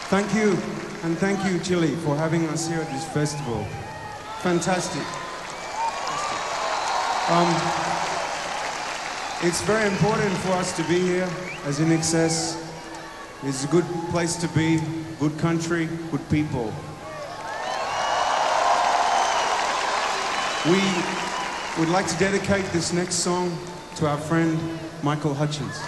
Thank you, and thank you, Chile, for having us here at this festival. Fantastic. It's very important for us to be here as In Excess. It's a good place to be, good country, good people. We would like to dedicate this next song to our friend Michael Hutchence.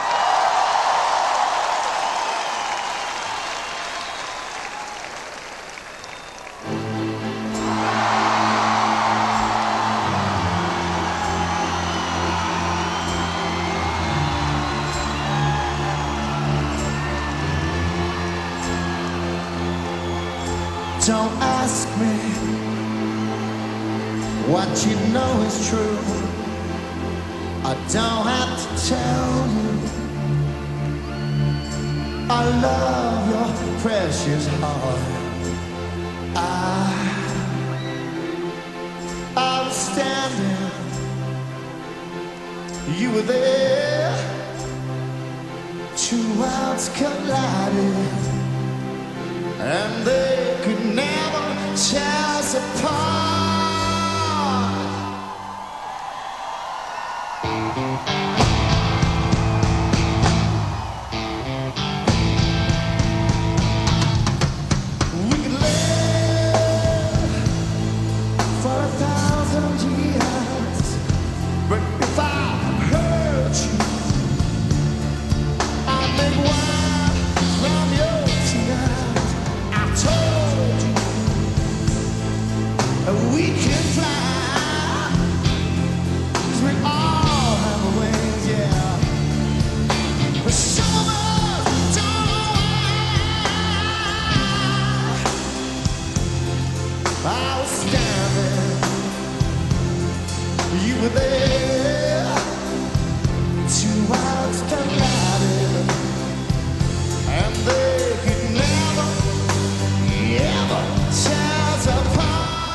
Don't ask me what you know is true. I don't have to tell you. I love your precious heart. I was standing, you were there. Two worlds collided, and they could never tear us apart. We could live for 1,000 years, but if I hurt you, I'd make wine from your tears. I told you we can fly, 'cause we all have wings, yeah. But some of us don't know why. I was standing, you were there. Two worlds collided, and they could never, ever tear us apart.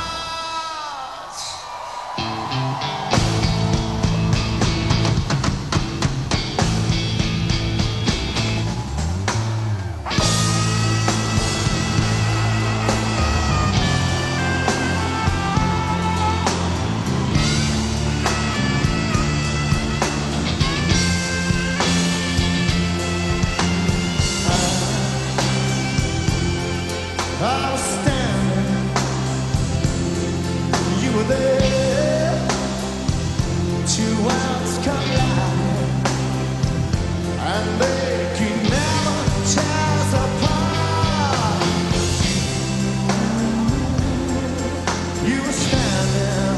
I was standing, you were there. Two worlds collided, and they could never tear us apart. You were standing,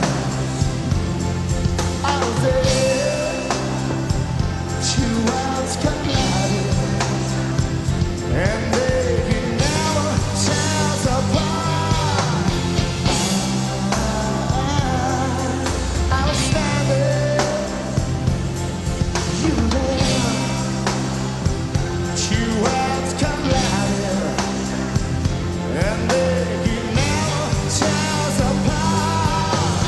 I was there. Two worlds collided, and they could never tear us apart. I was standing, you were there. Two worlds collided, and they could never tear us apart.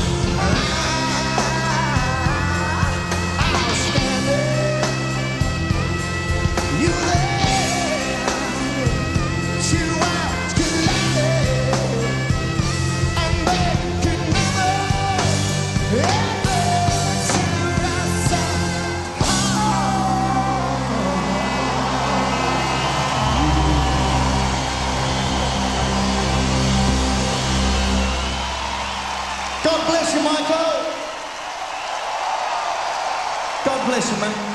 I was standing, you were there. Two worlds collided, and they could never, ever tear us apart. God bless you, Michael. God bless you, man.